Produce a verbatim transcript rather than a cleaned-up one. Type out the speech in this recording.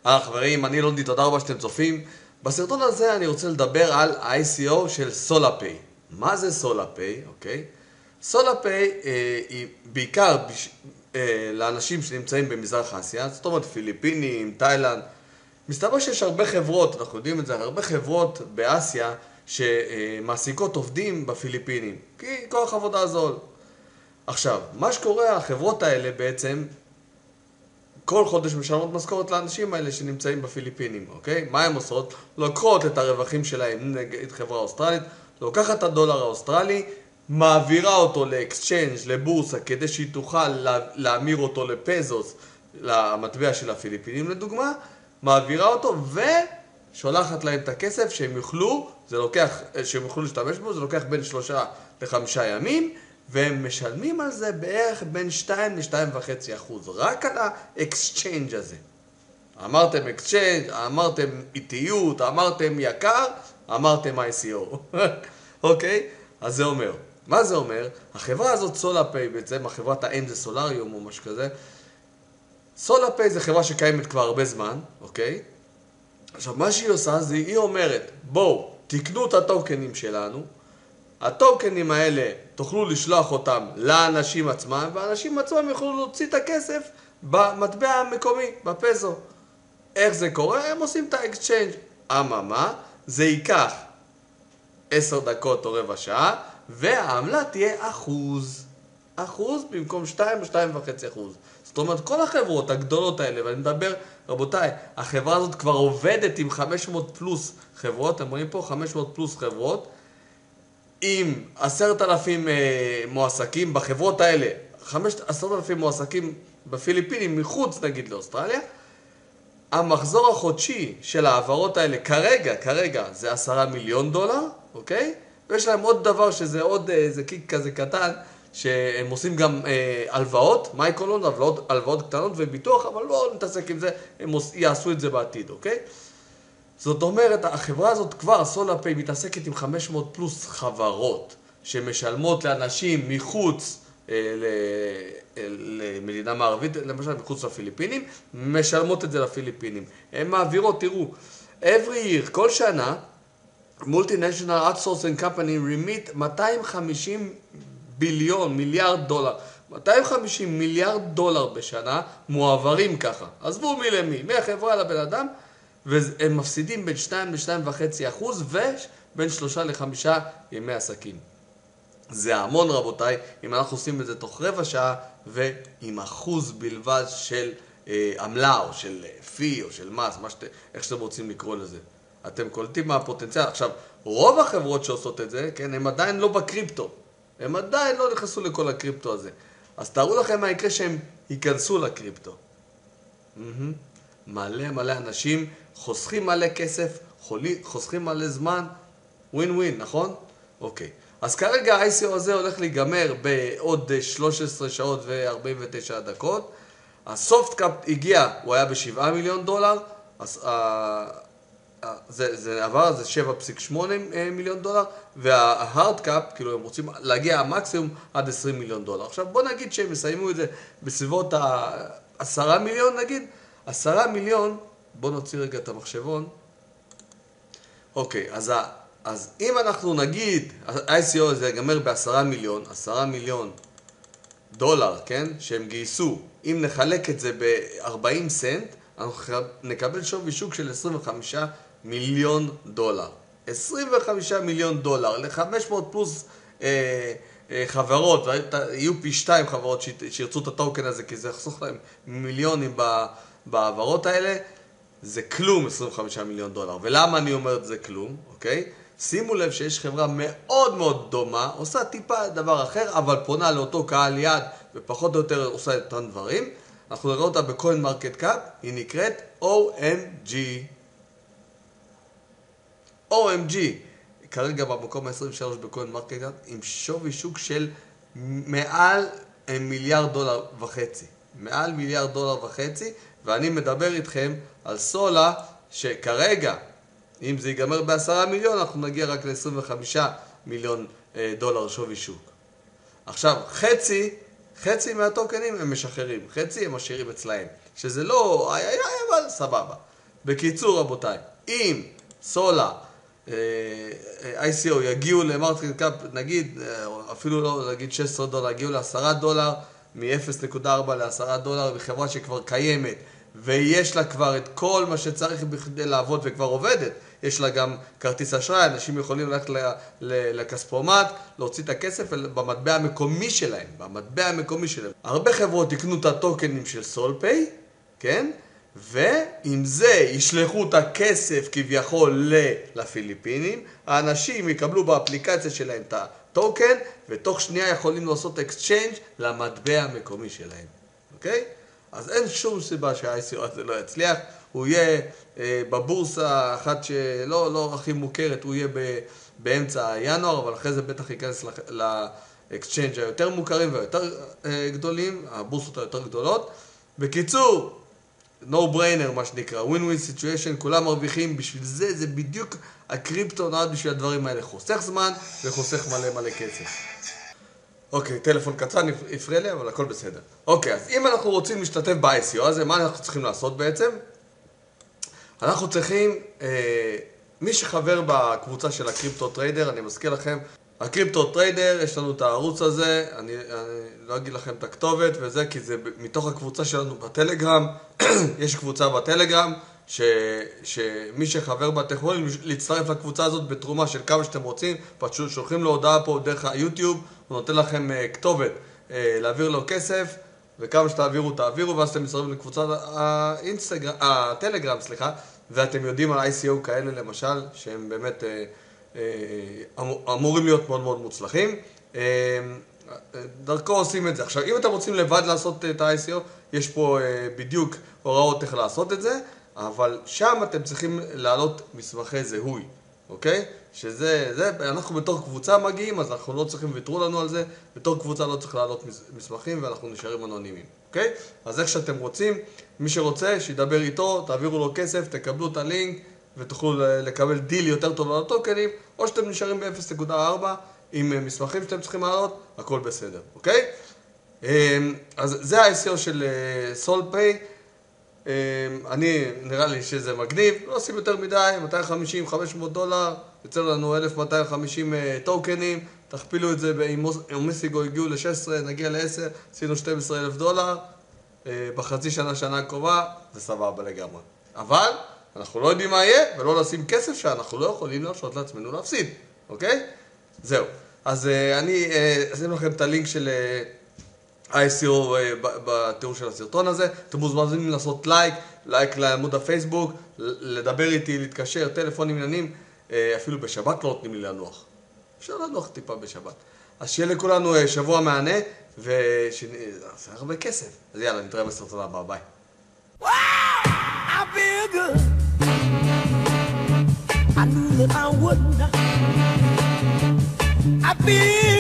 אה חברים, אני לונדי, תודה רבה שאתם צופים. בסרטון הזה אני רוצה לדבר על ה-איי סי או של סולאפיי. מה זה סולאפיי, אוקיי? סולאפיי אה, היא בעיקר בש... אה, לאנשים שנמצאים במזרח אסיה, זאת אומרת פיליפינים, תאילנד. מסתבר שיש הרבה חברות, אנחנו יודעים את זה, הרבה חברות באסיה שמעסיקות עובדים בפיליפינים, כי כוח עבודה זול. עכשיו, מה שקורה, החברות האלה בעצם כל חודש משלמות משכורת לאנשים האלה שנמצאים בפיליפינים, אוקיי? מה הן עושות? לוקחות את הרווחים שלהם, נגיד חברה אוסטרלית, לוקחת את הדולר האוסטרלי, מעבירה אותו לאקסצ'יינג', לבורסה, כדי שהיא תוכל לה, להמיר אותו לפזוס, למטבע של הפיליפינים לדוגמה, מעבירה אותו ושולחת להם את הכסף שהם יוכלו, זה לוקח, שהם יוכלו להשתמש בו, זה לוקח בין שלושה לחמישה ימים, והם משלמים על זה בערך בין שתיים לשתיים וחצי אחוז, רק על האקסצ'יינג' הזה. אמרתם אקסצ'יינג', אמרתם איטיות, אמרתם יקר, אמרתם איי סי או. אוקיי? אז זה אומר. מה זה אומר? החברה הזאת, סולאפיי, בעצם, החברת האם זה סולאריום או משהו כזה. סולאפיי זה חברה שקיימת כבר הרבה זמן, אוקיי? עכשיו, מה שהיא עושה זה, היא אומרת, בואו, תקנו את הטוקנים שלנו, הטוקנים האלה תוכלו לשלוח אותם לאנשים עצמם, והאנשים עצמם יוכלו להוציא את הכסף במטבע המקומי, בפזו. איך זה קורה? הם עושים את האקסצ'יינג'. אממה, זה ייקח עשר דקות או רבע שעה, והעמלה תהיה אחוז. אחוז במקום שתיים או שתיים וחצי אחוז. זאת אומרת, כל החברות הגדולות האלה, ואני מדבר, רבותיי, החברה הזאת כבר עובדת עם חמש מאות פלוס חברות, אתם רואים פה חמש מאות פלוס חברות, עם עשרת אלפים אה, מועסקים בחברות האלה, עשרת אלפים מועסקים בפיליפינים, מחוץ נגיד לאוסטרליה, המחזור החודשי של העברות האלה כרגע, כרגע זה עשרה מיליון דולר, אוקיי? ויש להם עוד דבר שזה עוד איזה קיק כזה קטן, שהם עושים גם אה, הלוואות, מייקרולון, הלוואות, הלוואות קטנות וביטוח, אבל לא נתעסק עם זה, הם יעשו את זה בעתיד, אוקיי? זאת אומרת, החברה הזאת כבר, סולאפיי, מתעסקת עם חמש מאות פלוס חברות שמשלמות לאנשים מחוץ אה, למדינה מערבית, למשל מחוץ לפיליפינים, משלמות את זה לפיליפינים. הן מעבירות, תראו, every year, כל שנה, Multinational Outsourcing Company remit מאתיים וחמישים ביליון, מיליארד דולר. מאתיים וחמישים מיליארד דולר בשנה מועברים ככה. עזבו מי למי, מהחברה לבן אדם, והם מפסידים בין שתיים לשתיים וחצי אחוז ובין שלושה לחמישה ימי עסקים. זה המון רבותיי, אם אנחנו עושים את זה תוך רבע שעה ועם אחוז בלבד של אה, עמלה או של פי או של מס, מה שת, איך שאתם רוצים לקרוא לזה. אתם קולטים מה הפוטנציאל. עכשיו, רוב החברות שעושות את זה, כן, הם עדיין לא בקריפטו. הם עדיין לא נכנסו לכל הקריפטו הזה. אז תארו לכם מה יקרה שהם ייכנסו לקריפטו. Mm-hmm. מלא מלא אנשים חוסכים מלא כסף, חוסכים מלא זמן, ווין ווין, נכון? אוקיי. אז כרגע ה-איי סי או הזה הולך להיגמר בעוד שלוש עשרה שעות ו-ארבעים ותשע דקות. הסופט קאפ הגיע, הוא היה ב-שבעה מיליון דולר, אז, uh, uh, זה, זה עבר, זה שבע נקודה שמונה מיליון דולר, וההארד קאפ, כאילו הם רוצים להגיע המקסימום עד עשרים מיליון דולר. עכשיו בוא נגיד שהם יסיימו את זה בסביבות ה-עשרה מיליון נגיד, עשרה מיליון, בוא נוציא רגע את המחשבון. אוקיי, אז, אז אם אנחנו נגיד, ה-איי סי או הזה יגמר בעשרה מיליון, עשרה מיליון דולר, כן, שהם גייסו, אם נחלק את זה ב-ארבעים סנט, אנחנו נקבל שווי שוק של עשרים וחמישה מיליון דולר. עשרים וחמישה מיליון דולר, ל-חמש מאות פלוס אה, אה, חברות, יהיו פי שתיים חברות שירצו את הטוקן הזה, כי זה יחסוך להם מיליונים ב... בעברות האלה, זה כלום עשרים וחמישה מיליון דולר. ולמה אני אומר את זה כלום, אוקיי? שימו לב שיש חברה מאוד מאוד דומה, עושה טיפה דבר אחר, אבל פונה לאותו קהל יד, ופחות או יותר עושה את אותם דברים. אנחנו נראה אותה בקוין מרקט קאפ, היא נקראת או אם ג'י. או אם ג'י, כרגע במקום ה-עשרים ושלוש בקוין מרקט קאפ, עם שווי שוק של מעל מיליארד דולר וחצי. מעל מיליארד דולר וחצי, ואני מדבר איתכם על סולה שכרגע, אם זה ייגמר בעשרה מיליון, אנחנו נגיע רק ל-עשרים וחמישה מיליון דולר שווי שוק. עכשיו, חצי, חצי מהטוקנים הם משחררים, חצי הם משאירים אצלהם, שזה לא, איי איי איי, אבל סבבה. בקיצור רבותיי, אם סולה, איי סי או יגיעו למרקט קאפ, נגיד, אפילו לא נגיד שש עשרה דולר, יגיעו ל-עשרה דולר, מ-אפס נקודה ארבע ל-עשרה דולר, בחברה שכבר קיימת, ויש לה כבר את כל מה שצריך בכדי לעבוד וכבר עובדת. יש לה גם כרטיס אשראי, אנשים יכולים ללכת לכספומט, להוציא את הכסף במטבע המקומי שלהם, במטבע המקומי שלהם. הרבה חברות יקנו את הטוקנים של סולפיי, כן? ועם זה ישלחו את הכסף כביכול לפיליפינים, האנשים יקבלו באפליקציה שלהם את הטוקן, ותוך שנייה יכולים לעשות אקסצ'יינג' למטבע המקומי שלהם, אוקיי? אז אין שום סיבה שה-איי סי או הזה לא יצליח, הוא יהיה אה, בבורסה אחת שלא לא הכי מוכרת, הוא יהיה ב, באמצע ינואר, אבל אחרי זה בטח ייכנס לאקסצ'יינג' היותר מוכרים והיותר אה, גדולים, הבורסות היותר גדולות. בקיצור, no brainer מה שנקרא, win-win situation, כולם מרוויחים, בשביל זה, זה בדיוק הקריפטו נועד בשביל הדברים האלה, חוסך זמן וחוסך מלא מלא כסף. אוקיי, טלפון קצר הפריע לי, אבל הכל בסדר. אוקיי, אז אם אנחנו רוצים להשתתף ב-איי סי או הזה, מה אנחנו צריכים לעשות בעצם? אנחנו צריכים, אה, מי שחבר בקבוצה של הקריפטו טריידר, אני מזכיר לכם, הקריפטו טריידר, יש לנו את הערוץ הזה, אני, אני לא אגיד לכם את הכתובת וזה, כי זה מתוך הקבוצה שלנו בטלגרם, יש קבוצה בטלגרם, ש, שמי שחבר בה, אתם יכולים להצטרף לקבוצה הזאת בתרומה של כמה שאתם רוצים, פשוט שולחים לו הודעה פה דרך היוטיוב, הוא נותן לכם כתובת להעביר לו כסף, וכמה שתעבירו תעבירו, ואז אתם מצטרפים לקבוצת האינסטגרם, הטלגרם, סליחה, ואתם יודעים על איי סי או כאלה למשל, שהם באמת אמורים להיות מאוד מאוד מוצלחים. דרכו עושים את זה. עכשיו, אם אתם רוצים לבד לעשות את ה-איי סי או, יש פה בדיוק הוראות איך לעשות את זה, אבל שם אתם צריכים להעלות מסמכי זיהוי, אוקיי? שזה, זה, אנחנו בתור קבוצה מגיעים, אז אנחנו לא צריכים, ויתרו לנו על זה, בתור קבוצה לא צריך להעלות מסמכים ואנחנו נשארים אנונימיים, אוקיי? אז איך שאתם רוצים, מי שרוצה, שידבר איתו, תעבירו לו כסף, תקבלו את הלינק ותוכלו לקבל דיל יותר טוב על הטוקנים, או שאתם נשארים ב-אפס נקודה ארבע עם מסמכים שאתם צריכים להעלות, הכל בסדר, אוקיי? אז זה ה-איי סי או של סולפיי. אני, נראה לי שזה מגניב, לא עושים יותר מדי, מאתיים וחמישים עד חמש מאות דולר, יוצא לנו אלף מאתיים וחמישים טוקנים, תכפילו את זה, אם מסיגו הגיעו ל-שש עשרה, נגיע ל-עשר, עשינו שנים עשר אלף דולר, בחצי שנה, שנה הקרובה, זה סבבה לגמרי. אבל אנחנו לא יודעים מה יהיה, ולא לשים כסף שאנחנו לא יכולים להרשות לעצמנו להפסיד, אוקיי? זהו. אז אני אשים לכם את הלינק של איי סי או בתיאור של הסרטון הזה. אתם מוזמנים לעשות לייק, לייק לעמוד הפייסבוק, לדבר איתי, להתקשר, טלפונים עניינים, אפילו בשבת לא נותנים לי לנוח. אפשר לנוח טיפה בשבת. אז שיהיה לכולנו שבוע מענה, ושנעשה הרבה כסף. אז יאללה, נתראה בסרטון הבא, ביי. I feel good. I knew that I would not. I feel